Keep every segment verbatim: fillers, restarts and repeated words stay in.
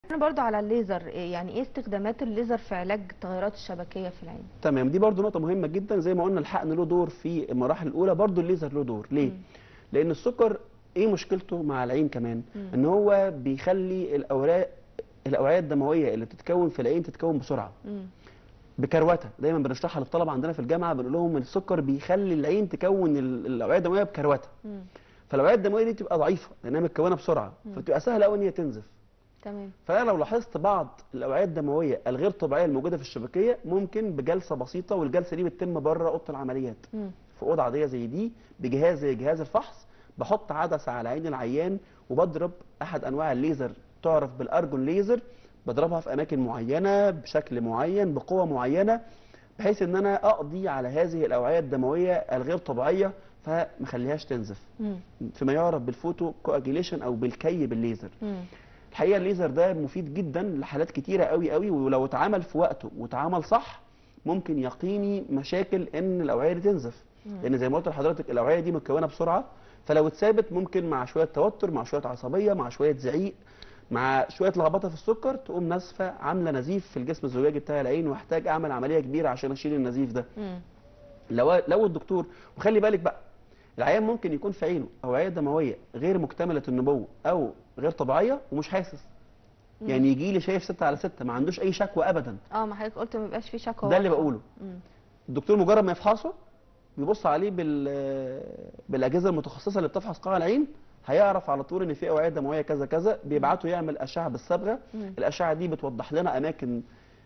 انا برضو على الليزر، يعني ايه استخدامات الليزر في علاج التغيرات الشبكيه في العين؟ تمام، دي برضو نقطه مهمه جدا. زي ما قلنا الحقن له دور في المراحل الاولى، برضو الليزر له دور. ليه؟ مم. لان السكر ايه مشكلته مع العين كمان؟ مم. ان هو بيخلي الاوراق الاوعيه الدمويه اللي بتتكون في العين تتكون بسرعه مم. بكروته. دايما بنشرحها للطلبه عندنا في الجامعه، بنقول لهم ان السكر بيخلي العين تكون ال- الاوعيه الدمويه بكروته. مم. فالاوعيه الدمويه دي بتبقى ضعيفه لانها متكونه بسرعه، مم. فبتبقى سهله قوي ان هي تنزف. تمام. فانا لو لاحظت بعض الاوعيه الدمويه الغير طبيعيه الموجوده في الشبكيه، ممكن بجلسه بسيطه، والجلسه دي بتتم بره اوضه العمليات مم. في اوضه عاديه زي دي بجهاز زي جهاز الفحص. بحط عدسه على عين العيان وبضرب احد انواع الليزر تعرف بالارجون ليزر، بضربها في اماكن معينه بشكل معين بقوه معينه، بحيث ان انا اقضي على هذه الاوعيه الدمويه الغير طبيعيه فما اخليهاش تنزف، مم. فيما يعرف بالفوتو كواجيليشن او بالكي بالليزر. مم. الحقيقه الليزر ده مفيد جدا لحالات كتيره قوي قوي، ولو اتعمل في وقته واتعمل صح ممكن يقيني مشاكل ان الاوعيه دي تنزف. مم. لان زي ما قلت لحضرتك الاوعيه دي متكونه بسرعه، فلو اتثابت ممكن مع شويه توتر، مع شويه عصبيه، مع شويه زعيق، مع شويه لخبطه في السكر، تقوم نازفه عامله نزيف في الجسم الزجاجي بتاع العين، واحتاج اعمل عمليه كبيره عشان اشيل النزيف ده. مم. لو لو الدكتور، وخلي بالك بقى، العيان ممكن يكون في عينه اوعيه دمويه غير مكتمله النبوه او غير طبيعيه ومش حاسس. مم. يعني يجي لي شايف ستة على ستة، ما عندوش اي شكوى ابدا. اه، ما حضرتك قلت ما بيبقاش فيه شكوى. ده اللي واضحة. بقوله. مم. الدكتور مجرد ما يفحصه، بيبص عليه بال بالاجهزه المتخصصه اللي بتفحص قاع العين، هيعرف على طول ان في اوعيه دمويه كذا كذا، بيبعته يعمل اشعه بالصبغه. مم. الاشعه دي بتوضح لنا اماكن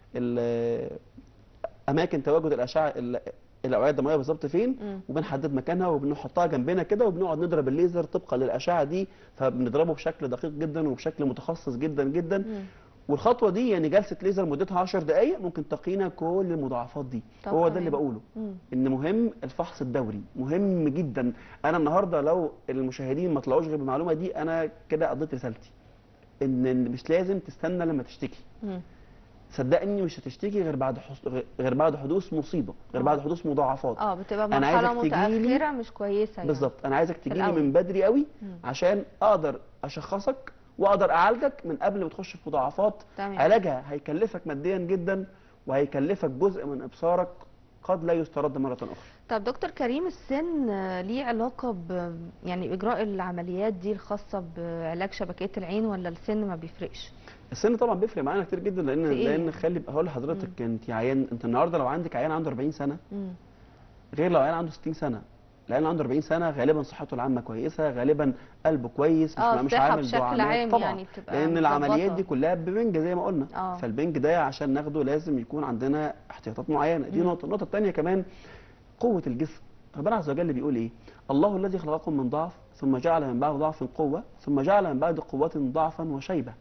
ال- اماكن تواجد الاشعه ال- الاوعيه الدمويه بالظبط فين، مم. وبنحدد مكانها وبنحطها جنبنا كده، وبنقعد نضرب الليزر طبقا للاشعه دي، فبنضربه بشكل دقيق جدا وبشكل متخصص جدا جدا. مم. والخطوه دي يعني جلسه ليزر مدتها عشر دقائق ممكن تقينا كل المضاعفات دي. طب هو ده تمام. اللي بقوله، مم. ان مهم الفحص الدوري، مهم جدا. انا النهارده لو المشاهدين ما طلعوش غير بالمعلومه دي انا كده قضيت رسالتي، ان إن مش لازم تستنى لما تشتكي. مم. صدقني مش هتشتكي غير بعد حص... غير بعد حدوث مصيبه، غير آه. بعد حدوث مضاعفات. اه، بتبقى أنا مرحله عايزك تجيلي- متاخره مش كويسه يعني. بالظبط، انا عايزك تجيلي الأول. من بدري قوي مم. عشان اقدر اشخصك واقدر اعالجك من قبل ما تخش في مضاعفات. تمام. علاجها هيكلفك ماديا جدا، وهيكلفك جزء من ابصارك قد لا يسترد مره اخرى. طب دكتور كريم، السن آه، ليه علاقه ب يعني اجراء العمليات دي الخاصه بعلاج شبكيه العين، ولا السن ما بيفرقش؟ السن طبعا بيفرق معانا كتير جدا، لان في إيه لان يعني؟ خلي هقول لحضرتك، انت عيان، انت النهارده لو عندك عيان عنده أربعين سنه مم. غير لو عيان عنده ستين سنه. العيان عنده أربعين سنه غالبا صحته العامه كويسه، غالبا قلبه كويس، مش اه، مش الصحة عامل بشكل دعامات عام طبعا، يعني بتبقى لان متظبطة. العمليات دي كلها ببنج زي ما قلنا. اه. فالبنج ده عشان ناخده لازم يكون عندنا احتياطات معينه. دي مم. نقطه. النقطه الثانيه كمان قوه الجسم. ربنا عز وجل بيقول ايه؟ الله الذي خلقكم من ضعف ثم جعل من بعد ضعف قوه ثم جعل من بعد قوه ضعفا وشيبه.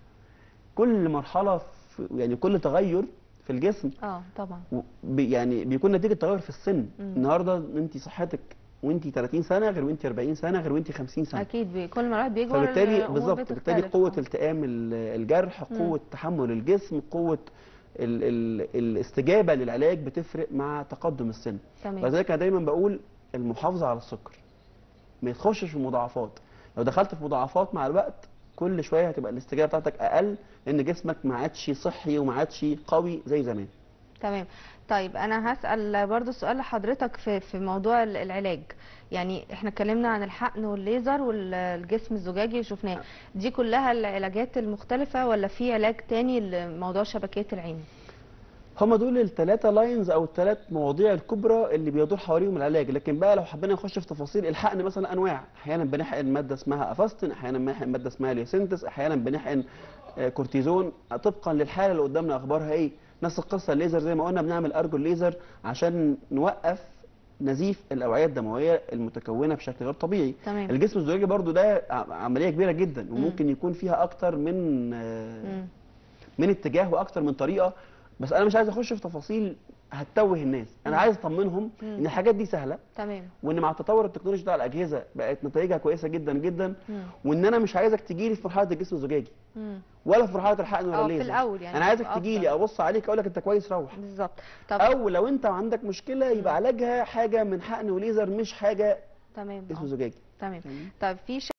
كل مرحله في يعني كل تغير في الجسم اه طبعا. و- بي- يعني بيكون نتيجه تغير في السن. مم. النهارده انت صحتك وانت ثلاثين سنه غير وانت أربعين سنه غير وانت خمسين سنه. اكيد بي- كل ما الواحد بيكبر فبالتالي الأمور بالظبط، بالتالي بتختلف. قوه آه. التئام ال- الجرح، مم. قوه تحمل الجسم، قوه ال ال الاستجابه للعلاج بتفرق مع تقدم السن. تمام. ولذلك انا دايما بقول المحافظه على السكر، ما يتخشش في مضاعفات. لو دخلت في مضاعفات مع الوقت كل شويه هتبقى الاستجابه بتاعتك اقل، لان جسمك ما عادش صحي وما عادش قوي زي زمان. تمام. طيب انا هسأل برضو سؤال لحضرتك في في موضوع ال- العلاج. يعني احنا اتكلمنا عن الحقن والليزر والجسم الزجاجي شفناه، دي كلها العلاجات المختلفة ولا في علاج تاني لموضوع شبكية العين؟ هم دول الثلاثه لاينز او الثلاث مواضيع الكبرى اللي بيدور حواليهم العلاج. لكن بقى لو حبينا نخش في تفاصيل الحقن، مثلا انواع، احيانا بنحقن ماده اسمها افاستين، احيانا بنحقن ماده اسمها ليوسينتس، احيانا بنحقن آه، كورتيزون، طبقا للحاله اللي قدامنا اخبارها ايه. نفس القصه الليزر، زي ما قلنا بنعمل ارجون ليزر عشان نوقف نزيف الاوعيه الدمويه المتكونه بشكل غير طبيعي. تمام. الجسم الزجاجي برضو ده ع- عمليه كبيره جدا، وممكن يكون فيها اكتر من آه، مم. من اتجاه واكتر من طريقه. بس انا مش عايز اخش في تفاصيل هتتوه الناس، انا مم. عايز اطمنهم مم. ان الحاجات دي سهله، تمام. وان مع التطور التكنولوجي بتاع الاجهزه بقت نتائجها كويسه جدا جدا. مم. وان انا مش عايزك تجي لي في مرحله الجسم الزجاجي مم. ولا في مرحله الحقن ولا اه، في الليزر. الأول يعني انا عايزك بيبقى تجي لي أفضل. ابص عليك اقول لك انت كويس روح. بالظبط. طب او لو انت عندك مشكله يبقى مم. علاجها حاجه من حقن وليزر، مش حاجه تمام. جسم اه زجاجي. تمام. تمام. طب في